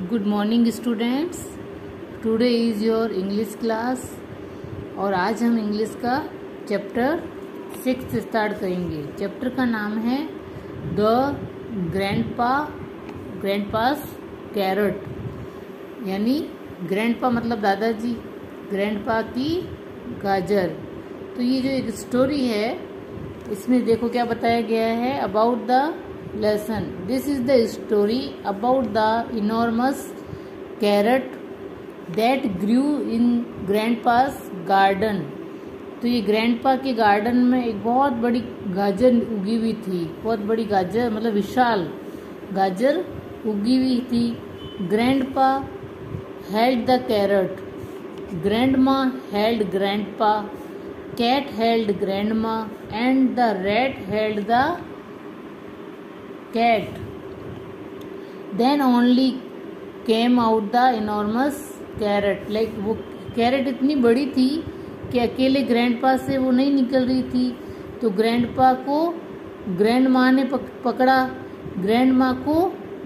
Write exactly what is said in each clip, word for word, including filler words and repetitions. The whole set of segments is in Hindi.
Good morning students, today is your English class और आज हम इंग्लिश का चैप्टर सिक्स स्टार्ट करेंगे। चैप्टर का नाम है द ग्रैंडपा ग्रैंडपास कैरेट, यानी ग्रैंडपा मतलब दादाजी, ग्रैंडपा की गाजर। तो ये जो एक स्टोरी है इसमें देखो क्या बताया गया है about the lesson. This is the story about the enormous carrot that grew in grandpa's garden. तो ये ग्रैंडपा के गार्डन में एक बहुत बड़ी गाजर उगी हुई थी, बहुत बड़ी गाजर मतलब विशाल गाजर उगी हुई थी। Grandpa held the carrot, grandma held grandpa, cat held grandma and the rat held the cat. Then only came out the enormous carrot. Like वो कैरेट इतनी बड़ी थी कि अकेले ग्रैंडपा से वो नहीं निकल रही थी, तो ग्रैंडपा को ग्रैंड माँ ने पकड़ा, ग्रैंड माँ को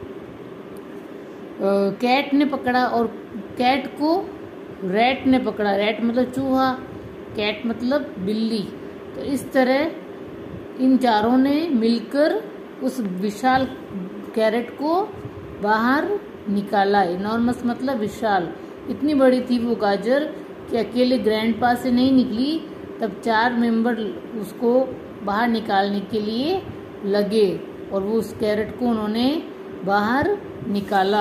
कैट ने पकड़ा और कैट को रैट ने पकड़ा। रैट मतलब चूहा, कैट मतलब बिल्ली। तो इस तरह इन चारों ने मिलकर उस विशाल कैरेट को बाहर निकाला। इनॉर्मस मतलब विशाल, इतनी बड़ी थी वो गाजर कि अकेले ग्रैंडपा से नहीं निकली। तब चार मेंबर उसको बाहर निकालने के लिए लगे और वो उस कैरेट को उन्होंने बाहर निकाला।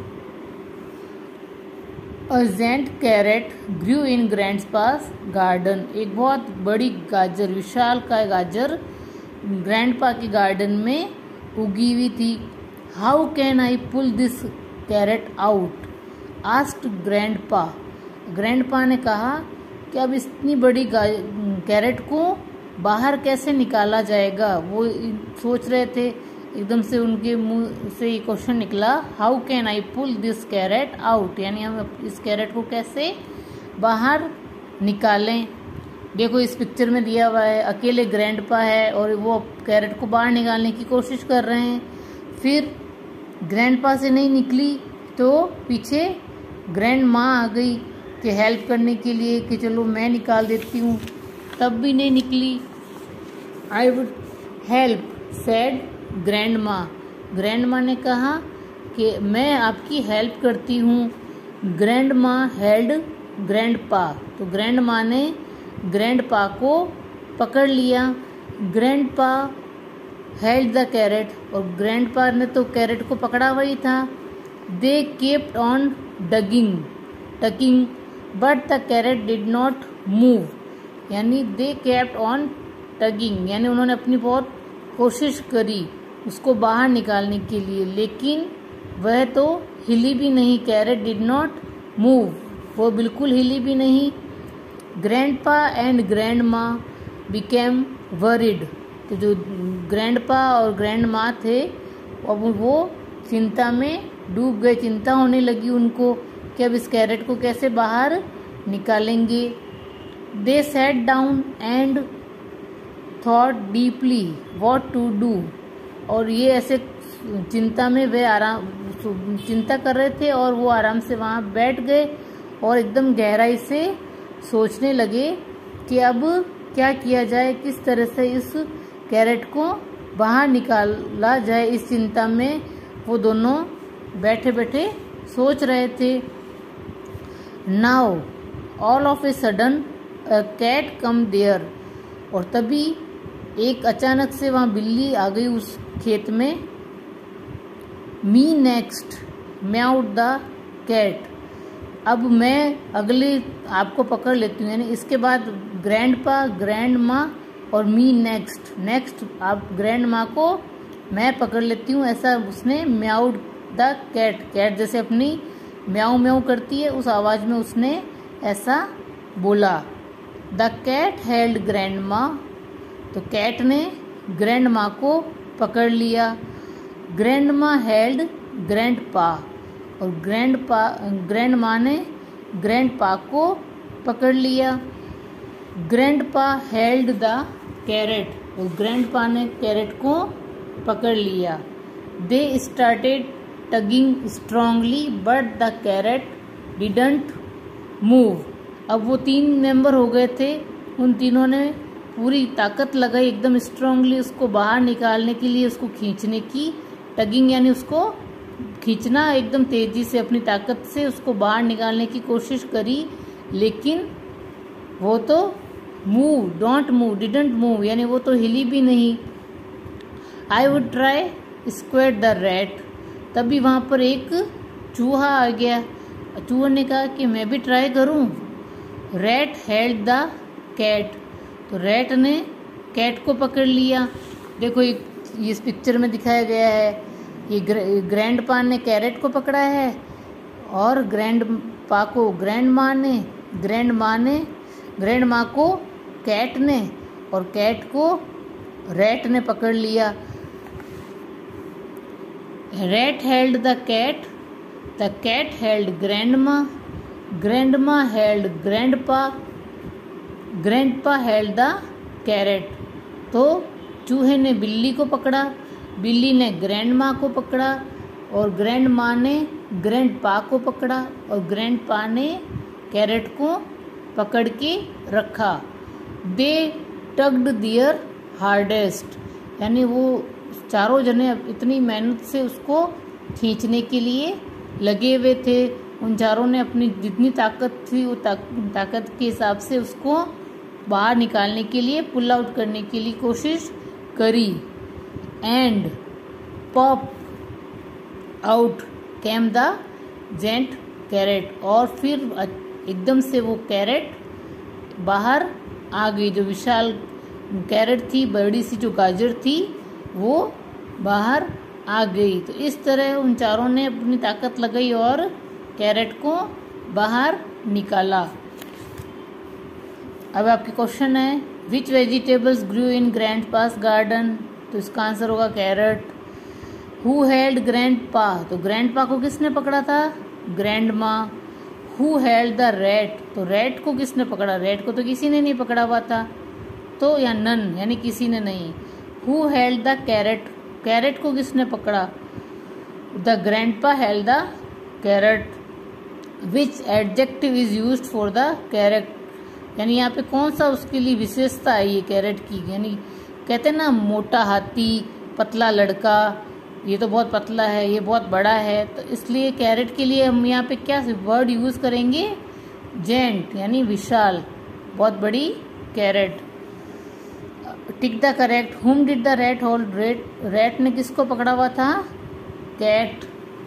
A giant carrot grew in grandpa's garden. एक बहुत बड़ी गाजर, विशाल का गाजर ग्रैंडपा के गार्डन में उगी हुई थी। How can I pull this carrot out asked grandpa. Grandpa ने कहा कि अब इतनी बड़ी कैरेट को बाहर कैसे निकाला जाएगा। वो सोच रहे थे, एकदम से उनके मुंह से ये क्वेश्चन निकला, how can I pull this carrot out, यानी हम इस कैरेट को कैसे बाहर निकालें। देखो इस पिक्चर में दिया हुआ है, अकेले ग्रैंडपा है और वो कैरेट को बाहर निकालने की कोशिश कर रहे हैं। फिर ग्रैंडपा से नहीं निकली तो पीछे ग्रैंड माँ आ गई कि हेल्प करने के लिए कि चलो मैं निकाल देती हूँ, तब भी नहीं निकली। I would help said grandma. Grandma ने कहा कि मैं आपकी हेल्प करती हूँ। ग्रैंड माँ हेल्ड ग्रैंडपा। तो ग्रैंड माँ ने ग्रैंडपा को पकड़ लिया। ग्रैंडपा हेल्ड द कैरेट, और ग्रैंडपा ने तो कैरेट को पकड़ा हुआ था। They kept on digging tugging but the carrot did not move, यानी दे केप्ट ऑन टगिंग, यानी उन्होंने अपनी बहुत कोशिश करी उसको बाहर निकालने के लिए, लेकिन वह तो हिली भी नहीं। कैरेट डिड नॉट मूव, वो बिल्कुल हिली भी नहीं। Grandpa and grandma became worried. तो जो ग्रैंडपा और ग्रैंड माँ थे अब वो चिंता में डूब गए, चिंता होने लगी उनको कि अब इस कैरेट को कैसे बाहर निकालेंगे। They sat down and thought deeply what to do. और ये ऐसे चिंता में वे आराम चिंता कर रहे थे और वो आराम से वहाँ बैठ गए और एकदम गहराई से सोचने लगे कि अब क्या किया जाए, किस तरह से इस कैरेट को बाहर निकाला जाए। इस चिंता में वो दोनों बैठे बैठे सोच रहे थे। Now all of a sudden a cat come there. और तभी एक अचानक से वहाँ बिल्ली आ गई उस खेत में। Me next meowed the cat. अब मैं अगले आपको पकड़ लेती हूँ, यानी इसके बाद ग्रैंडपा, ग्रैंड माँ और मी नेक्स्ट। नेक्स्ट आप ग्रैंड माँ को मैं पकड़ लेती हूँ, ऐसा उसने म्याउड द कैट। कैट जैसे अपनी म्याऊ म्याऊ करती है उस आवाज में उसने ऐसा बोला। द कैट हेल्ड ग्रैंड माँ। तो कैट ने ग्रैंड माँ को पकड़ लिया। ग्रैंड माँ हेल्ड ग्रैंडपा, और ग्रैंडपा ग्रैंड माँ ने ग्रैंडपा को पकड़ लिया। ग्रैंडपा हेल्ड द कैरेट, और ग्रैंडपा ने कैरेट को पकड़ लिया। They started tugging strongly but the carrot didn't move. अब वो तीन मेंबर हो गए थे, उन तीनों ने पूरी ताकत लगाई एकदम स्ट्रांगली उसको बाहर निकालने के लिए, उसको खींचने की। टगिंग यानी उसको खींचना, एकदम तेजी से अपनी ताकत से उसको बाहर निकालने की कोशिश करी, लेकिन वो तो move don't move didn't move यानी वो तो हिली भी नहीं। I would try squeaked the rat, तभी वहाँ पर एक चूहा आ गया। चूहे ने कहा कि मैं भी ट्राई करूँ। रैट हेल्ड द कैट, तो रैट ने कैट को पकड़ लिया। देखो इस पिक्चर में दिखाया गया है, ये ग्रैंड पा ने कैरेट को पकड़ा है और ग्रैंड पा को ग्रैंड माँ ने ग्रैंड माँ ने ग्रैंड माँ को कैट ने और कैट को रैट ने पकड़ लिया। Rat held the cat, the cat held grandma, grandma held grandpa, grandpa held the carrot. तो चूहे ने बिल्ली को पकड़ा, बिल्ली ने ग्रैंड माँ को पकड़ा और ग्रैंड माँ ने ग्रैंड पा को पकड़ा और ग्रैंड पा ने कैरेट को पकड़ के रखा। दे टग्ड दियर हार्डेस्ट, यानी वो चारों जने इतनी मेहनत से उसको खींचने के लिए लगे हुए थे। उन चारों ने अपनी जितनी ताकत थी वो ताकत के हिसाब से उसको बाहर निकालने के लिए, पुल आउट करने के लिए कोशिश करी। And pop out came the giant carrot, और फिर एकदम से वो कैरेट बाहर आ गई। जो विशाल कैरेट थी, बड़ी सी जो गाजर थी, वो बाहर आ गई। तो इस तरह उन चारों ने अपनी ताकत लगाई और कैरेट को बाहर निकाला। अब आपके क्वेश्चन है, which vegetables grew in grandpa's garden, तो इसका आंसर होगा कैरेट। हु हेल्ड ग्रैंड पा, तो ग्रैंड पा को किसने पकड़ा था? Grandma. Who held the rat, तो रैट को किसने पकड़ा? रैट को तो किसी ने नहीं पकड़ा हुआ था, तो या नन यानी किसी ने नहीं। Who held the carrot, carrot को किसने पकड़ा? The grandpa held the carrot. Which adjective is used for the carrot, यानी यहाँ पे कौन सा उसके लिए विशेषता है ये कैरेट की? यानी कहते हैं ना मोटा हाथी, पतला लड़का, ये तो बहुत पतला है, ये बहुत बड़ा है, तो इसलिए कैरेट के लिए हम यहाँ पे क्या वर्ड यूज करेंगे? जेंट, यानी विशाल, बहुत बड़ी carrot. Tick the correct, whom did the rat hold, rat rat ने किसको पकड़ा हुआ था? Cat.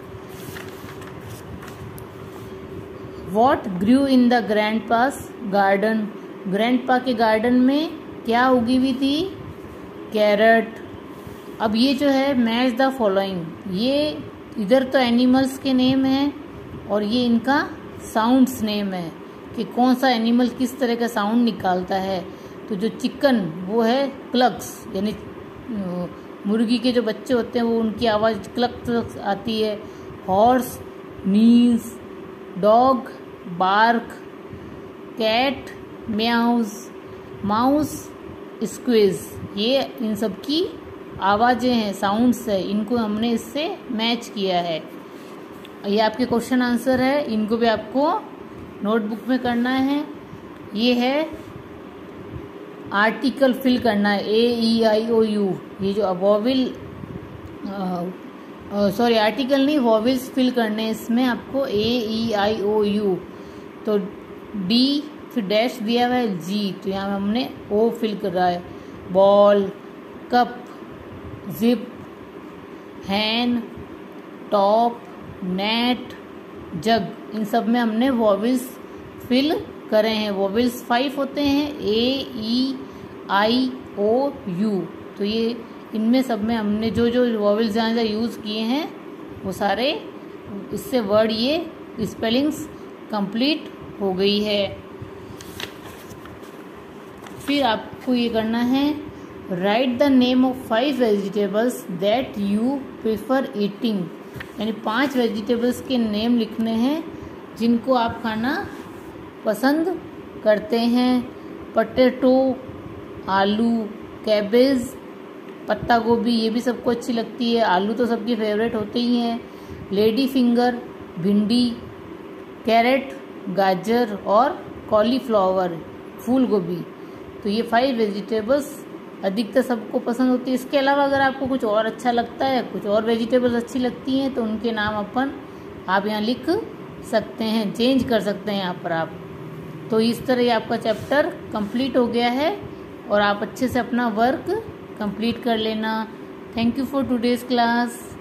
What grew in the grandpa's garden, grandpa के गार्डन में क्या उगी हुई थी? कैरेट। अब ये जो है मैच द फॉलोइंग, ये इधर तो एनिमल्स के नेम हैं और ये इनका साउंड्स नेम है कि कौन सा एनिमल किस तरह का साउंड निकालता है। तो जो चिकन वो है क्लक्स, यानी मुर्गी के जो बच्चे होते हैं वो उनकी आवाज़ क्लक क्लक आती है। Horse neighs, dog bark, cat meows, mouse squeaks, ये इन सब की आवाज़ें हैं, साउंड्स है, इनको हमने इससे मैच किया है। ये आपके क्वेश्चन आंसर है, इनको भी आपको नोटबुक में करना है। ये है आर्टिकल फिल करना है, ए ई आई ओ यू, ये जो वॉविल सॉरी आर्टिकल नहीं वॉविल्स फिल करने हैं इसमें आपको, A E I O U. तो डी फिर डैश दिया हुआ है, जी, तो यहाँ हमने ओ फिल कर रहा है। Ball, cup, zip, hen, top, net, jug, इन सब में हमने वॉविल्स फिल करे हैं। वॉविल्स फाइव होते हैं, ए ई आई ओ यू, तो ये इनमें सब में हमने जो जो वॉविल्स जहाँ जहाँ यूज़ किए हैं वो सारे, इससे वर्ड ये स्पेलिंग्स कंप्लीट हो गई है। फिर आपको ये करना है, write the name of five vegetables that you prefer eating, यानी पांच वेजिटेबल्स के नेम लिखने हैं जिनको आप खाना पसंद करते हैं। पटेटो, आलू, कैबेज, पत्ता गोभी, ये भी सबको अच्छी लगती है। आलू तो सबकी फेवरेट होते ही हैं। लेडी फिंगर, भिंडी, कैरेट, गाजर और कॉलीफ्लावर, फूल गोभी। तो ये फाइव वेजिटेबल्स अधिकतर सबको पसंद होती है। इसके अलावा अगर आपको कुछ और अच्छा लगता है, कुछ और वेजिटेबल्स अच्छी लगती हैं, तो उनके नाम अपन आप यहाँ लिख सकते हैं, चेंज कर सकते हैं यहाँ पर आप। तो इस तरह ये आपका चैप्टर कंप्लीट हो गया है और आप अच्छे से अपना वर्क कंप्लीट कर लेना। Thank you for today's class.